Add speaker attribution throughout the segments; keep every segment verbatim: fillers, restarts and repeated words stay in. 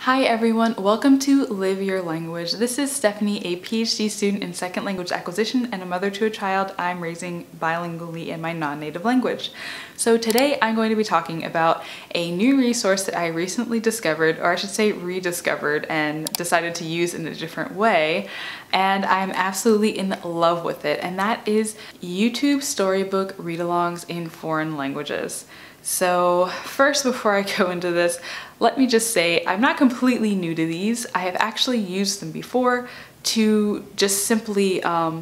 Speaker 1: Hi everyone, welcome to Live Your Language. This is Stephanie, a PhD student in second language acquisition and a mother to a child I'm raising bilingually in my non-native language. So today I'm going to be talking about a new resource that I recently discovered, or I should say rediscovered, and decided to use in a different way. And I'm absolutely in love with it, and that is YouTube storybook read-alongs in foreign languages. So first, before I go into this, let me just say I'm not completely new to these. I have actually used them before to just simply um,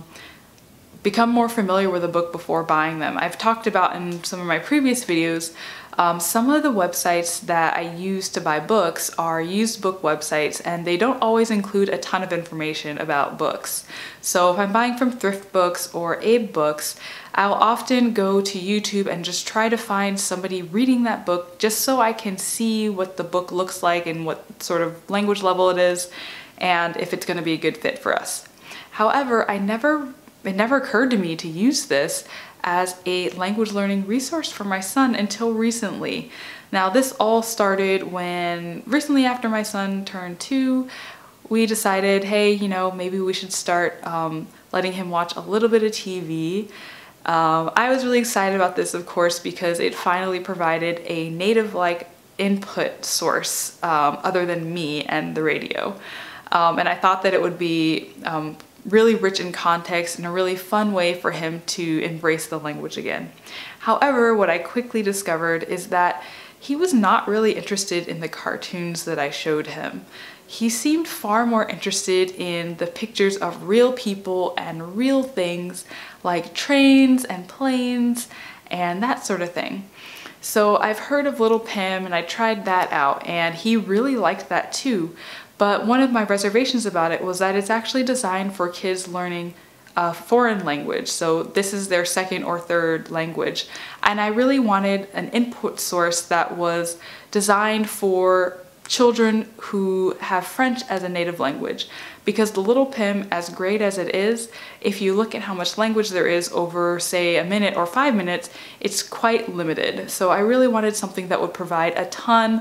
Speaker 1: become more familiar with a book before buying them. I've talked about in some of my previous videos, um, some of the websites that I use to buy books are used book websites, and they don't always include a ton of information about books. So if I'm buying from Thrift Books or Abe Books, I'll often go to YouTube and just try to find somebody reading that book just so I can see what the book looks like and what sort of language level it is and if it's going to be a good fit for us. However, I never, it never occurred to me to use this as a language learning resource for my son until recently. Now, this all started when recently after my son turned two, we decided, hey, you know, maybe we should start um, letting him watch a little bit of T V. Um, I was really excited about this, of course, because it finally provided a native-like input source um, other than me and the radio. Um, and I thought that it would be um, really rich in context and a really fun way for him to embrace the language again. However, what I quickly discovered is that he was not really interested in the cartoons that I showed him. He seemed far more interested in the pictures of real people and real things like trains and planes and that sort of thing. So I've heard of Little Pim and I tried that out, and he really liked that too. But one of my reservations about it was that it's actually designed for kids learning a foreign language. So this is their second or third language. And I really wanted an input source that was designed for children who have French as a native language, because the Little Pim, as great as it is, if you look at how much language there is over, say, a minute or five minutes, it's quite limited. So I really wanted something that would provide a ton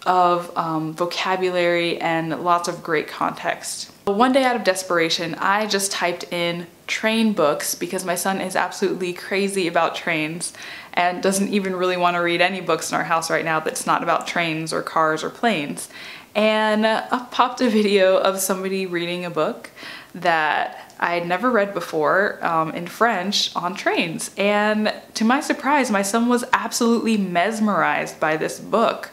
Speaker 1: of um, vocabulary and lots of great context. One day out of desperation, I just typed in train books because my son is absolutely crazy about trains and doesn't even really want to read any books in our house right now that's not about trains or cars or planes. And up popped a video of somebody reading a book that I had never read before um, in French on trains. And to my surprise, my son was absolutely mesmerized by this book.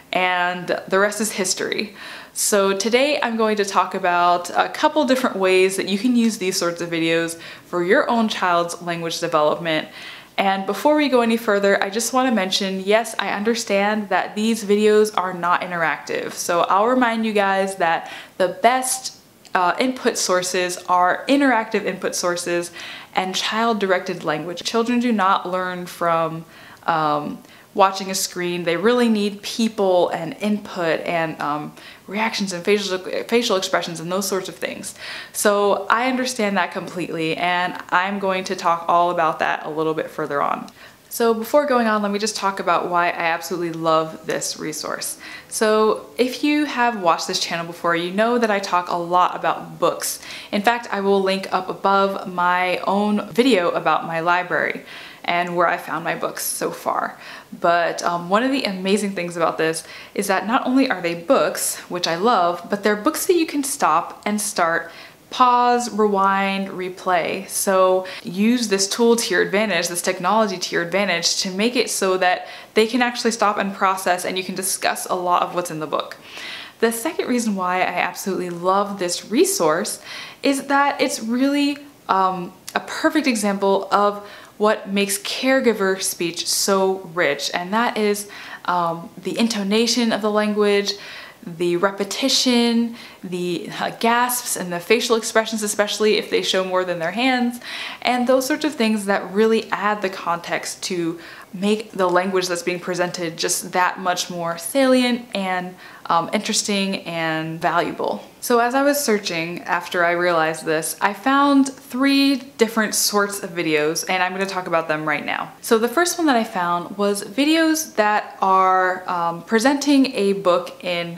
Speaker 1: And the rest is history. So today I'm going to talk about a couple different ways that you can use these sorts of videos for your own child's language development. And before we go any further, I just want to mention, yes, I understand that these videos are not interactive. So I'll remind you guys that the best uh, input sources are interactive input sources and child-directed language. Children do not learn from um, watching a screen. They really need people and input and um, reactions and facial, facial expressions and those sorts of things. So I understand that completely, and I'm going to talk all about that a little bit further on. So before going on, let me just talk about why I absolutely love this resource. So if you have watched this channel before, you know that I talk a lot about books. In fact, I will link up above my own video about my library and where I found my books so far. But um, one of the amazing things about this is that not only are they books, which I love, but they're books that you can stop and start, pause, rewind, replay. So use this tool to your advantage, this technology to your advantage, to make it so that they can actually stop and process and you can discuss a lot of what's in the book. The second reason why I absolutely love this resource is that it's really um, a perfect example of what makes caregiver speech so rich, and that is um, the intonation of the language, the repetition, the uh, gasps, and the facial expressions, especially if they show more than their hands, and those sorts of things that really add the context to make the language that's being presented just that much more salient and um, interesting and valuable. So as I was searching after I realized this, I found three different sorts of videos, and I'm going to talk about them right now. So the first one that I found was videos that are um, presenting a book in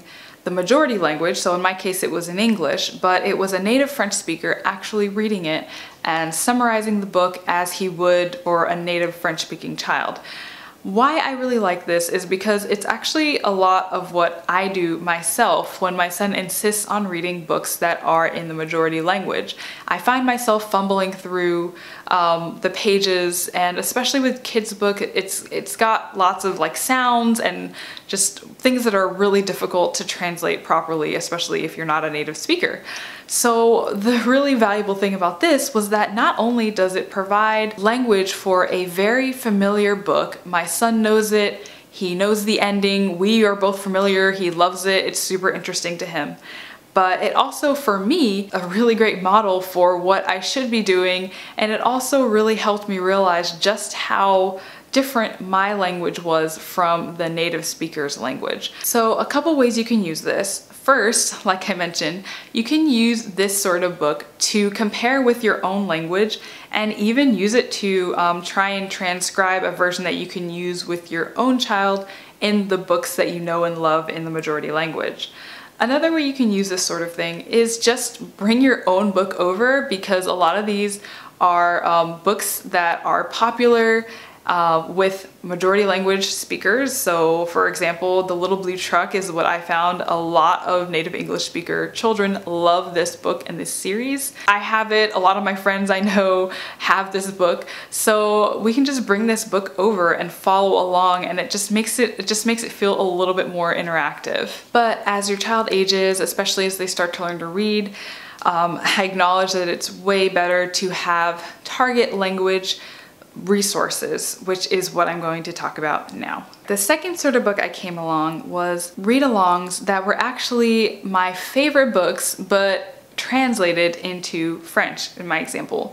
Speaker 1: the majority language, so in my case it was in English, but it was a native French speaker actually reading it and summarizing the book as he would for a native French speaking child. Why I really like this is because it's actually a lot of what I do myself when my son insists on reading books that are in the majority language. I find myself fumbling through um, the pages, and especially with kids' book, it's it's got lots of like sounds and just things that are really difficult to translate properly, especially if you're not a native speaker. So the really valuable thing about this was that not only does it provide language for a very familiar book, my son knows it, he knows the ending, we are both familiar, he loves it, it's super interesting to him. But it also, for me, a really great model for what I should be doing, and it also really helped me realize just how different my language was from the native speaker's language. So a couple ways you can use this. First, like I mentioned, you can use this sort of book to compare with your own language and even use it to um, try and transcribe a version that you can use with your own child in the books that you know and love in the majority language. Another way you can use this sort of thing is just bring your own book over, because a lot of these are um, books that are popular Uh, with majority language speakers. So for example, The Little Blue Truck is what I found. A lot of native English speaker children love this book and this series. I have it, a lot of my friends I know have this book. So we can just bring this book over and follow along, and it just makes it, it just makes it feel a little bit more interactive. But as your child ages, especially as they start to learn to read, um, I acknowledge that it's way better to have target language resources, which is what I'm going to talk about now. The second sort of book I came along was read-alongs that were actually my favorite books, but translated into French in my example.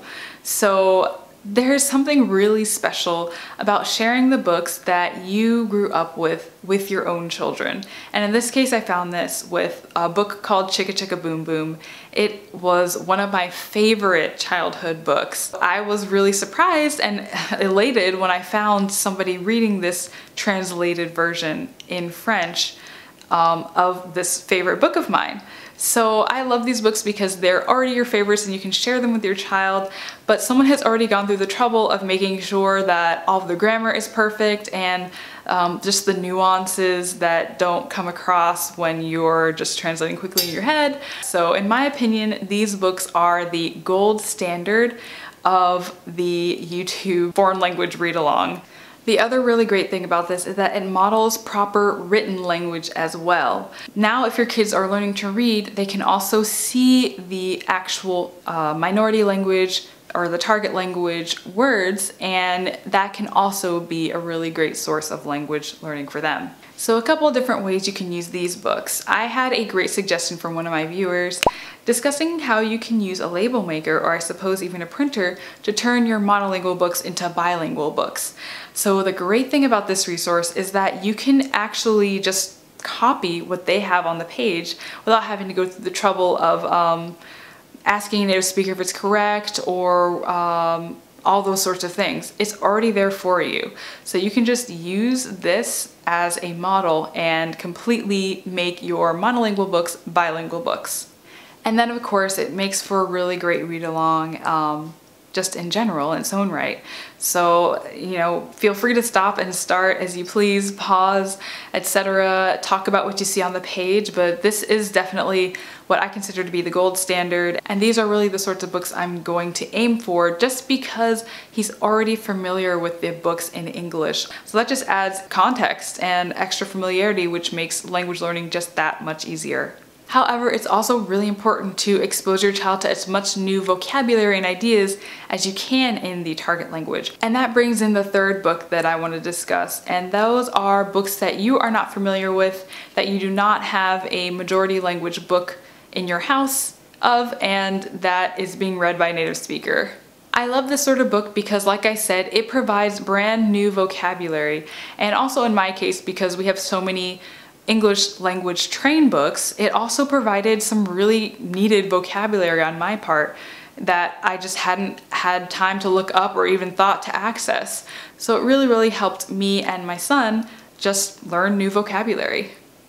Speaker 1: So there's something really special about sharing the books that you grew up with with your own children. And in this case, I found this with a book called Chicka Chicka Boom Boom. It was one of my favorite childhood books. I was really surprised and elated when I found somebody reading this translated version in French um, of this favorite book of mine. So I love these books because they're already your favorites and you can share them with your child, but someone has already gone through the trouble of making sure that all of the grammar is perfect and um, just the nuances that don't come across when you're just translating quickly in your head. So in my opinion, these books are the gold standard of the YouTube foreign language read-along. The other really great thing about this is that it models proper written language as well. Now, if your kids are learning to read, they can also see the actual uh, minority language or the target language words, and that can also be a really great source of language learning for them. So a couple of different ways you can use these books. I had a great suggestion from one of my viewers discussing how you can use a label maker, or I suppose even a printer, to turn your monolingual books into bilingual books. So the great thing about this resource is that you can actually just copy what they have on the page without having to go through the trouble of um, asking a native speaker if it's correct, or um, all those sorts of things. It's already there for you. So you can just use this as a model and completely make your monolingual books bilingual books. And then of course it makes for a really great read along um, just in general in its own right. So, you know, feel free to stop and start as you please, pause, et cetera. Talk about what you see on the page, but this is definitely what I consider to be the gold standard. And these are really the sorts of books I'm going to aim for, just because he's already familiar with the books in English. So that just adds context and extra familiarity, which makes language learning just that much easier. However, it's also really important to expose your child to as much new vocabulary and ideas as you can in the target language. And that brings in the third book that I want to discuss. And those are books that you are not familiar with, that you do not have a majority language book in your house of, and that is being read by a native speaker. I love this sort of book because, like I said, it provides brand new vocabulary. And also in my case, because we have so many English language train books, it also provided some really needed vocabulary on my part that I just hadn't had time to look up or even thought to access. So it really, really helped me and my son just learn new vocabulary.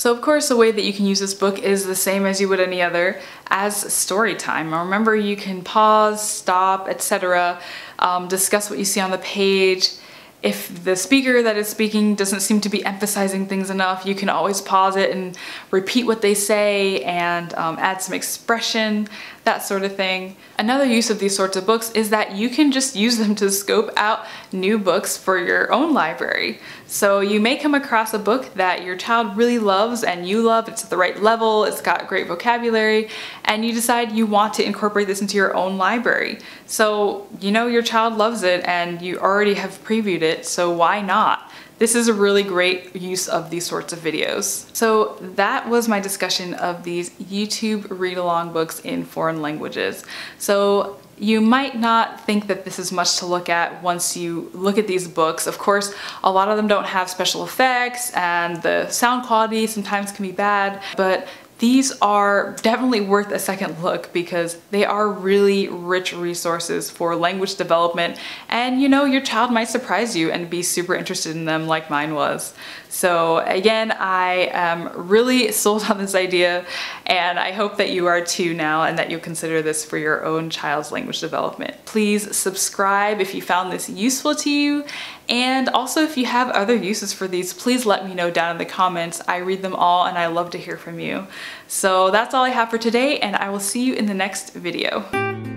Speaker 1: So of course the way that you can use this book is the same as you would any other, as story time. Remember, you can pause, stop, et cetera, um, discuss what you see on the page. If the speaker that is speaking doesn't seem to be emphasizing things enough, you can always pause it and repeat what they say and um, add some expression, that sort of thing. Another use of these sorts of books is that you can just use them to scope out new books for your own library. So you may come across a book that your child really loves and you love, it's at the right level, it's got great vocabulary, and you decide you want to incorporate this into your own library. So you know your child loves it and you already have previewed it, so why not? This is a really great use of these sorts of videos. So that was my discussion of these YouTube read-along books in foreign languages. So you might not think that this is much to look at once you look at these books. Of course, a lot of them don't have special effects and the sound quality sometimes can be bad, but these are definitely worth a second look because they are really rich resources for language development, and you know, your child might surprise you and be super interested in them like mine was. So again, I am really sold on this idea and I hope that you are too now and that you'll consider this for your own child's language development. Please subscribe if you found this useful to you, and also if you have other uses for these, please let me know down in the comments. I read them all and I love to hear from you. So that's all I have for today, and I will see you in the next video.